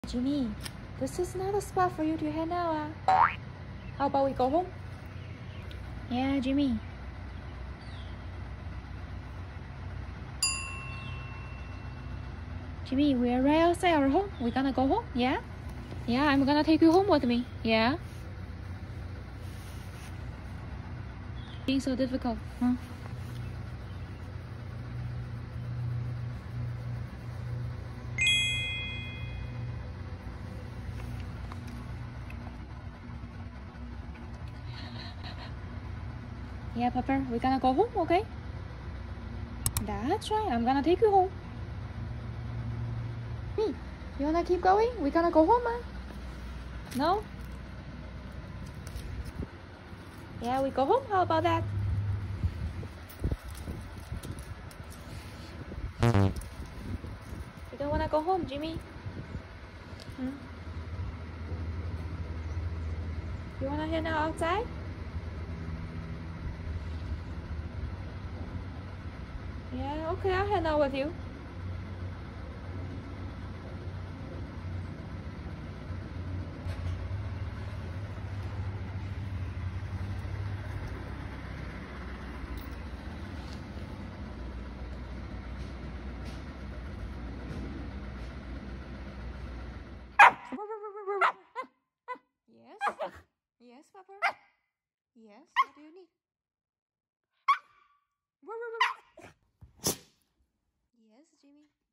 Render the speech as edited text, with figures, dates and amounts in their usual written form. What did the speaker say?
Jimmy, this is not a spot for you to hang out. How about we go home? Yeah, Jimmy. Jimmy, we are right outside our home. We're gonna go home, yeah? Yeah, I'm gonna take you home with me, yeah? Being so difficult, huh? Yeah, Papa, we're gonna go home, okay? That's right, I'm gonna take you home. Hey, you wanna keep going? We're gonna go home, huh? No? Yeah, we go home, how about that? You don't wanna go home, Jimmy? Hmm? You wanna hang out outside? Yeah, okay, I'll hang out with you. Yes? Yes, Papa? Yes, what do you need? Yes, Jimmy?